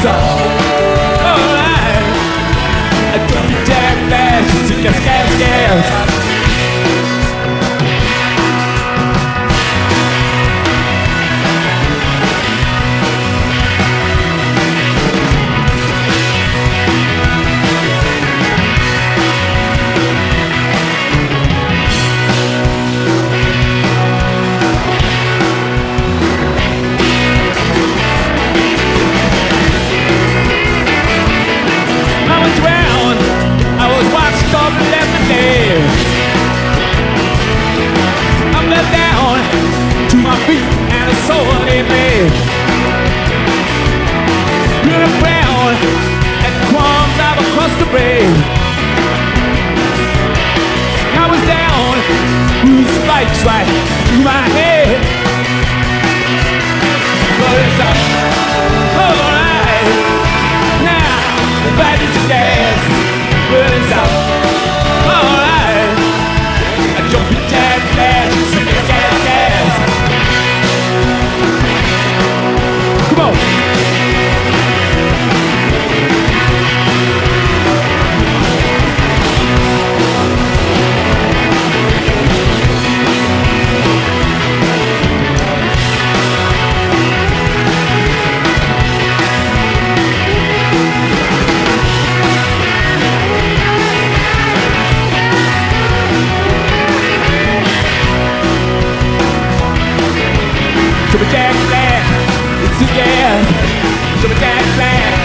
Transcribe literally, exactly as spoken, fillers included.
it's alright. Don't be jack flash, to gas, gas, gas. I was down, with spikes right through my head. But it's alright now, if I just dance. But it's alright. I don't be dead fast, sing it gas, gas. Come on. Jump a jack flat, it's a gas. Jump a jack flat.